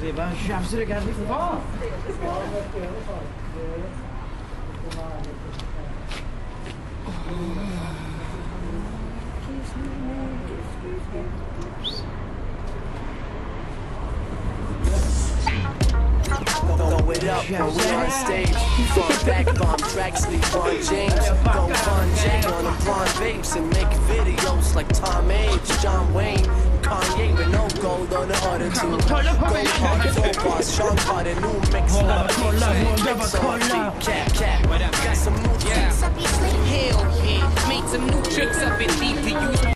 se bara tjafsar det kanske för fan. Throw it up when we on stage. Front back bomb track sleep on James. Go Von J on them blonde vapes and make videos like Tom H, John Wayne, Kanye with no gold on the other two. Go hard, full boss, Sean Carter, new mix up. Cat, got some new tricks up your sleeve. Hell yeah, made some new tricks up and deep to use.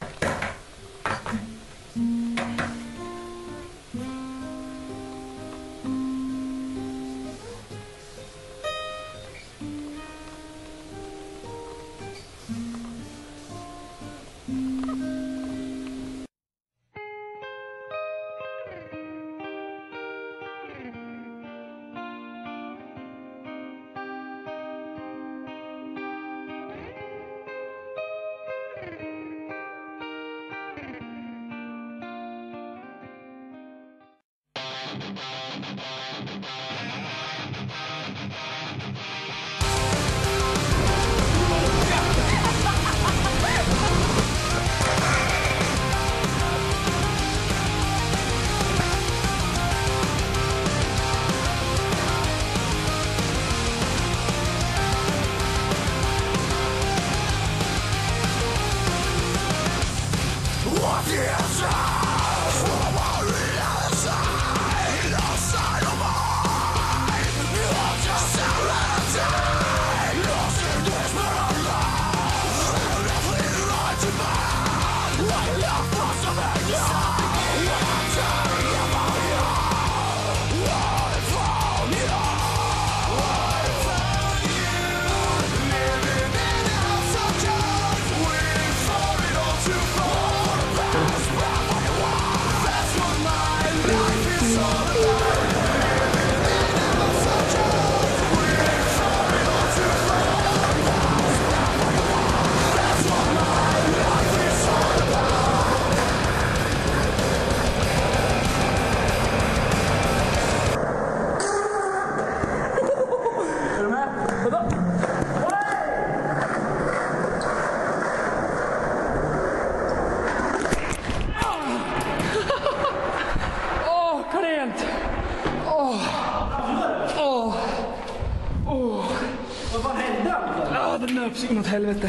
Vad fan hände? Ja, den nöps inåt helvete.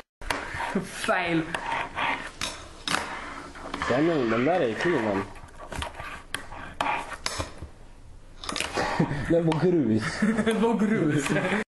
Fail. Den där är fin, men... Den var grus. Den var grus.